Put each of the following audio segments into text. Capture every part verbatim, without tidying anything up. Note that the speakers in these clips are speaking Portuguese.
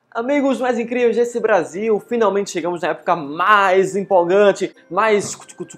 Amigos mais incríveis desse Brasil, finalmente chegamos na época mais empolgante, mais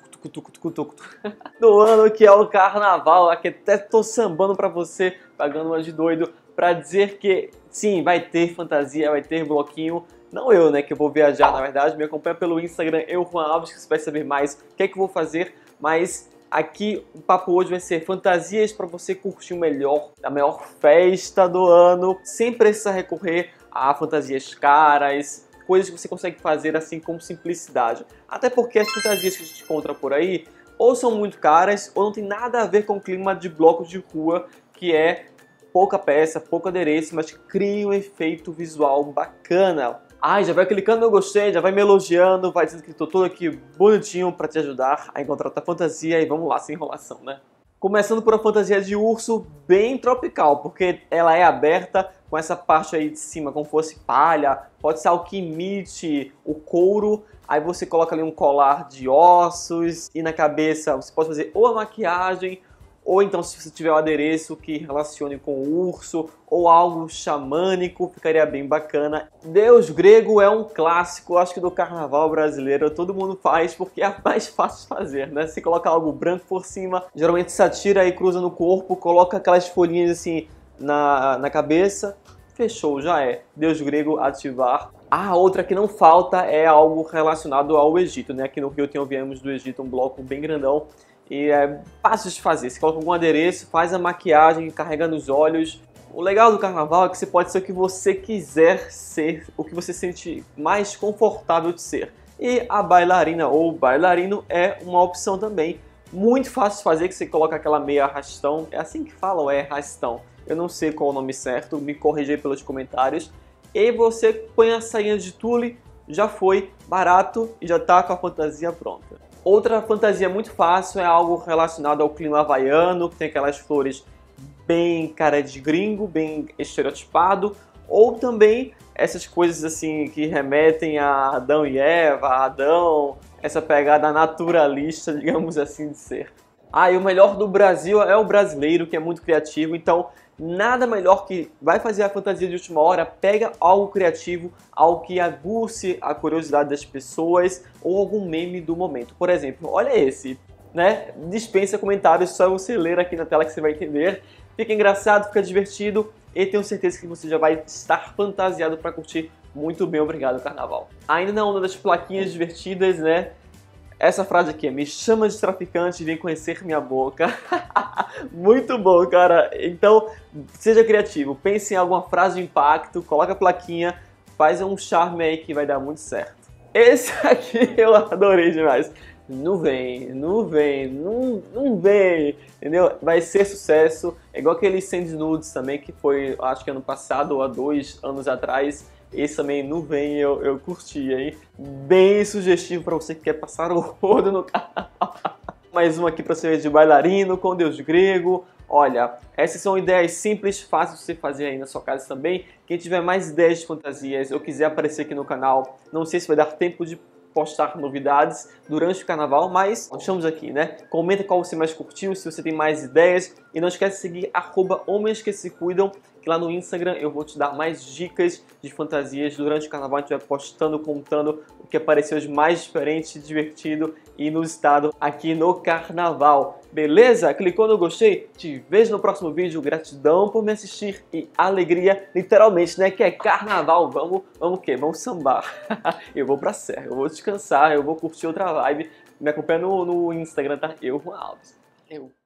do ano, que é o Carnaval. Aqui até tô sambando pra você, pagando uma de doido, pra dizer que sim, vai ter fantasia, vai ter bloquinho. Não eu, né, que eu vou viajar, na verdade. Me acompanha pelo Instagram, eu, Juan Alves, que você vai saber mais o que é que eu vou fazer, mas aqui o papo hoje vai ser fantasias para você curtir o melhor, a melhor festa do ano, sem precisar recorrer a fantasias caras, coisas que você consegue fazer assim com simplicidade. Até porque as fantasias que a gente encontra por aí ou são muito caras ou não tem nada a ver com o clima de blocos de rua, que é pouca peça, pouco adereço, mas cria um efeito visual bacana. Ai, já vai clicando no gostei, já vai me elogiando, vai dizendo que estou todo aqui bonitinho para te ajudar a encontrar a tua fantasia e vamos lá, sem enrolação, né? Começando por uma fantasia de urso bem tropical, porque ela é aberta com essa parte aí de cima, como fosse palha, pode ser algo que imite o couro, aí você coloca ali um colar de ossos e na cabeça você pode fazer ou a maquiagem, ou então se você tiver um adereço que relacione com o urso, ou algo xamânico, ficaria bem bacana. Deus grego é um clássico, acho que do carnaval brasileiro, todo mundo faz porque é mais fácil de fazer, né? Você coloca algo branco por cima, geralmente satira e cruza no corpo, coloca aquelas folhinhas assim na, na cabeça, fechou, já é. Deus grego ativar. A outra que não falta é algo relacionado ao Egito, né? Aqui no Rio tem, viemos do Egito, um bloco bem grandão. E é fácil de fazer, você coloca algum adereço, faz a maquiagem, carrega nos olhos. O legal do carnaval é que você pode ser o que você quiser ser, o que você sente mais confortável de ser. E a bailarina ou bailarino é uma opção também. Muito fácil de fazer, que você coloca aquela meia arrastão. É assim que falam, é arrastão. Eu não sei qual o nome certo, me corrigi pelos comentários. E você põe a sainha de tule, já foi, barato e já tá com a fantasia pronta. Outra fantasia muito fácil é algo relacionado ao clima havaiano, que tem aquelas flores bem cara de gringo, bem estereotipado, ou também essas coisas assim que remetem a Adão e Eva, a Adão, essa pegada naturalista, digamos assim, de ser. Ah, e o melhor do Brasil é o brasileiro, que é muito criativo, então nada melhor que vai fazer a fantasia de última hora, pega algo criativo, algo que aguce a curiosidade das pessoas ou algum meme do momento. Por exemplo, olha esse, né? Dispensa comentários, só você ler aqui na tela que você vai entender. Fica engraçado, fica divertido e tenho certeza que você já vai estar fantasiado para curtir muito bem. Obrigado, Carnaval. Ainda na onda das plaquinhas divertidas, né? Essa frase aqui é: me chama de traficante e vem conhecer minha boca. Muito bom, cara. Então, seja criativo. Pense em alguma frase de impacto, coloca a plaquinha, faz um charme aí que vai dar muito certo. Esse aqui eu adorei demais. Não vem, não vem, não, não vem, entendeu? Vai ser sucesso. É igual aquele Sandy Nudes também, que foi, acho que ano passado ou há dois anos atrás. Esse também não vem, eu, eu curti, hein? Bem sugestivo para você que quer passar o rodo no carnaval. Mais uma aqui para você de bailarino com Deus grego. Olha, essas são ideias simples, fáceis de você fazer aí na sua casa também. Quem tiver mais ideias de fantasias ou quiser aparecer aqui no canal, não sei se vai dar tempo de postar novidades durante o carnaval, mas estamos aqui, né? Comenta qual você mais curtiu, se você tem mais ideias. E não esquece de seguir arroba homens que se cuidam, que lá no Instagram eu vou te dar mais dicas de fantasias durante o carnaval. A gente vai postando, contando o que apareceu de mais diferente, divertido e inusitado aqui no carnaval. Beleza? Clicou no gostei? Te vejo no próximo vídeo. Gratidão por me assistir e alegria, literalmente, né? Que é carnaval. Vamos, vamos o quê? Vamos sambar. Eu vou pra serra, eu vou descansar, eu vou curtir outra vibe. Me acompanha no, no Instagram, tá? Eu, Juan Alves. Eu.